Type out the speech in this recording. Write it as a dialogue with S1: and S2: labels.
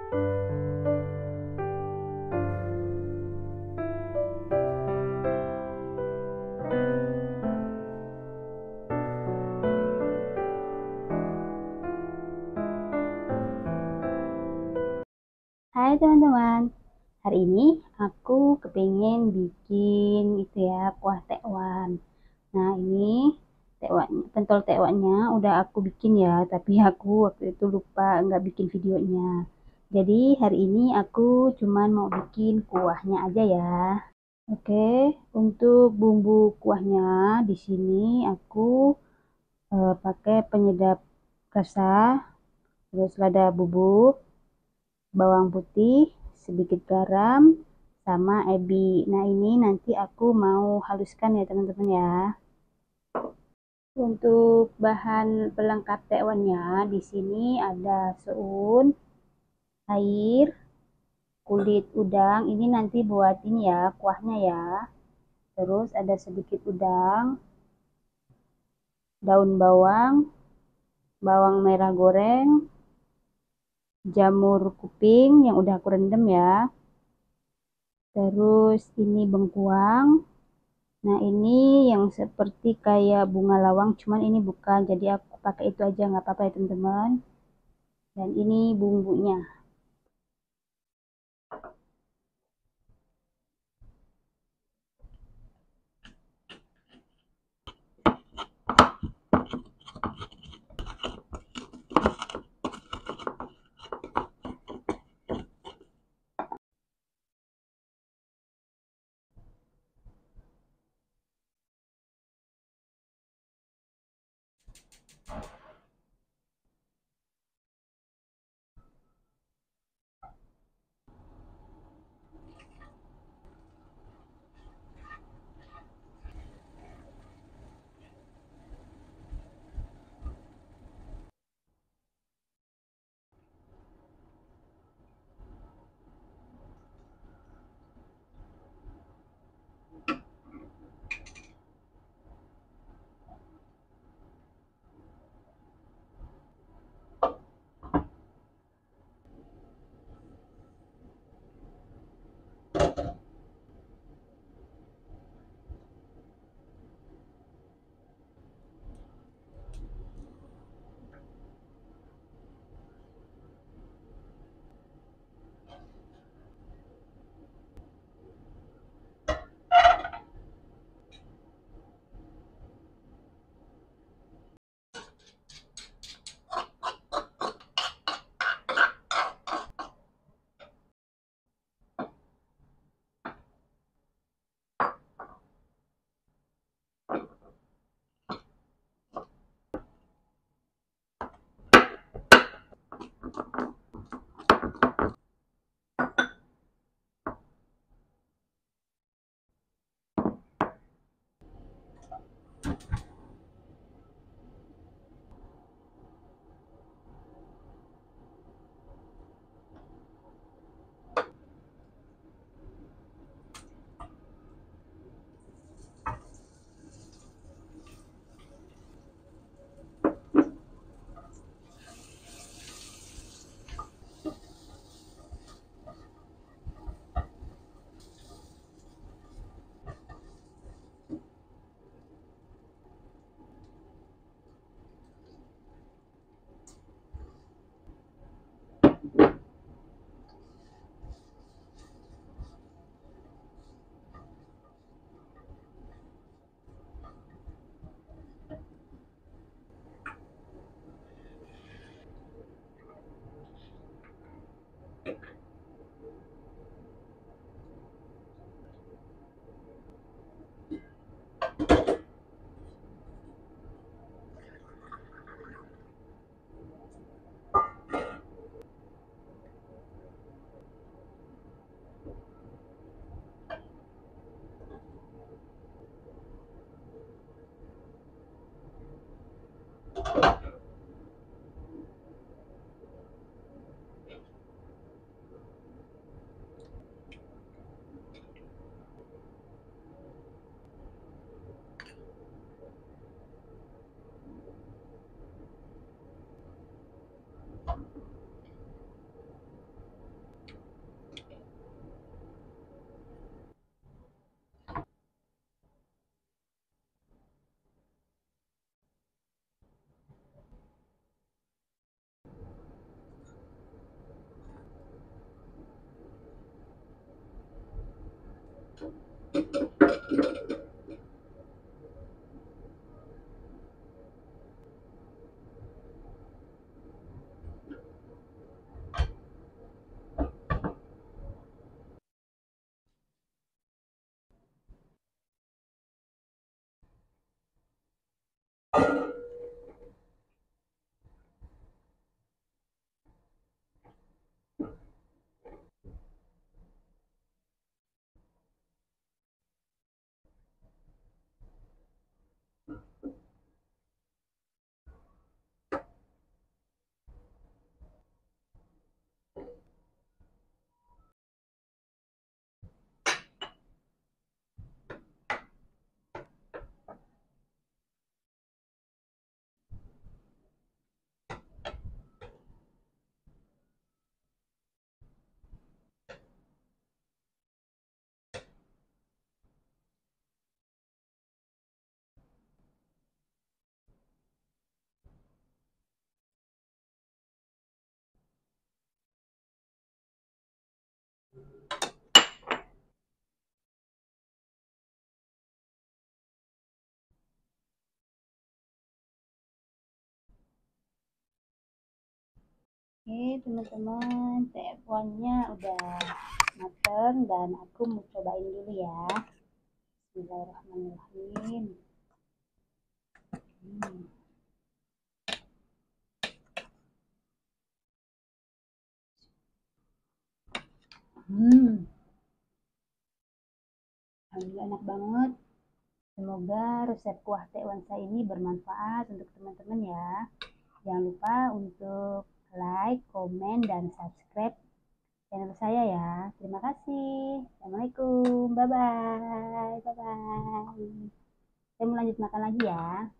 S1: Hai teman-teman, hari ini aku kepengen bikin itu ya, kuah tekwan. Nah ini tekwanya, pentol tekwannya udah aku bikin ya, tapi aku waktu itu lupa nggak bikin videonya. Jadi hari ini aku cuman mau bikin kuahnya aja ya. Oke, untuk bumbu kuahnya di sini aku pakai penyedap rasa, terus lada bubuk, bawang putih, sedikit garam, sama ebi. Nah, ini nanti aku mau haluskan ya, teman-teman ya. Untuk bahan pelengkap tekwannya di sini ada soun, air, kulit udang. Ini nanti buat ini ya, kuahnya ya. Terus ada sedikit udang, daun bawang, bawang merah goreng, jamur kuping yang udah aku rendam ya. Terus ini bengkuang. Nah ini yang seperti kayak bunga lawang, cuman ini bukan, jadi aku pakai itu aja nggak apa-apa ya teman-teman. Dan ini bumbunya. Oke teman-teman, teonya udah mateng dan aku mau cobain dulu ya. Bismillahirrahmanirrahim. Hmm. Alhamdulillah enak banget. Semoga resep kuah tekwan saya ini bermanfaat untuk teman-teman ya. Jangan lupa untuk like, komen, dan subscribe channel saya ya. Terima kasih. Assalamualaikum. Bye-bye. Bye-bye. Saya mau lanjut makan lagi ya.